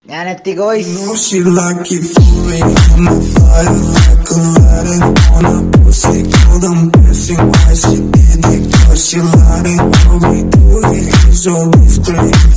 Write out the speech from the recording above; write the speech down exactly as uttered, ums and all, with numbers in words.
ഞാൻ എത്തിക്കോയി. know she like it fully. I'm a fire like Aladdin on a pussy. Told them guessing why she did it, cause she lied it. All we do it is always great.